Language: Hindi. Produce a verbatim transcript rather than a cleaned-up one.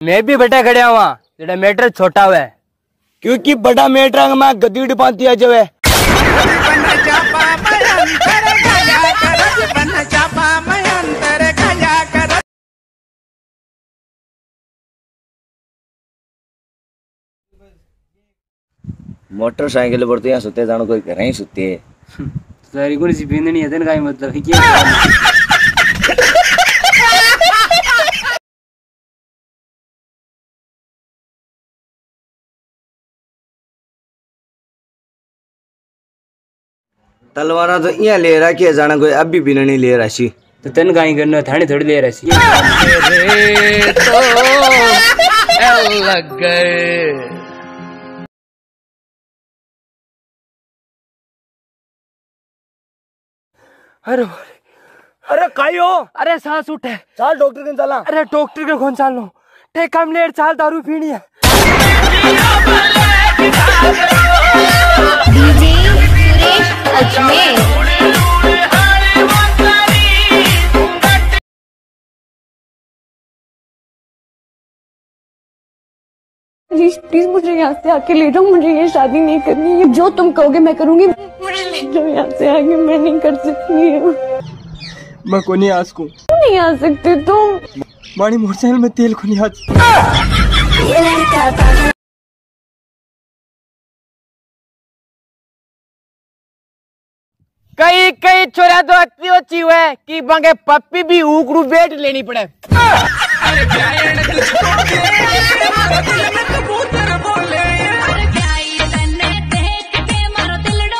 मैं भी बेटा खड़िया हुआ जेड़ा मैटर छोटा हुआ है क्योंकि बड़ा मैटर में गद्दी पाती है जो है। मोटरसाइकिल पर तो यहाँ सुते जानो कोई घर ही सुते है। सारी कौन सी पींदनी है तेन का मतलब क्या तलवारा तो यहाँ ले रखी है जाना कोई अभी भी नहीं ले रही तो तेन का ही करना थाने थोड़ी ले रही तो लग गए। अरे अरे काई हो? अरे सांस उठे चाल डॉक्टर के चला। अरे डॉक्टर के कौन चाल लो टेक कम लेट चाल दारू पीनी है। DJ Suresh Ajmer. Please please मुझे यहाँ से आके ले जाओ, मुझे ये शादी नहीं करनी है। जो तुम कहोगे मैं करूंगी, मुझे ले जाओ यहाँ से आके, मैं नहीं कर सकती। मैं को नहीं आ सकूं। नहीं आ सकते तुम। मानी मोटरसाइकिल में तेल को नहीं आ। कई कई छोरा तो अति अच्छी हुए कि बंगे पप्पी भी उकड़ू बेट लेनी पड़े।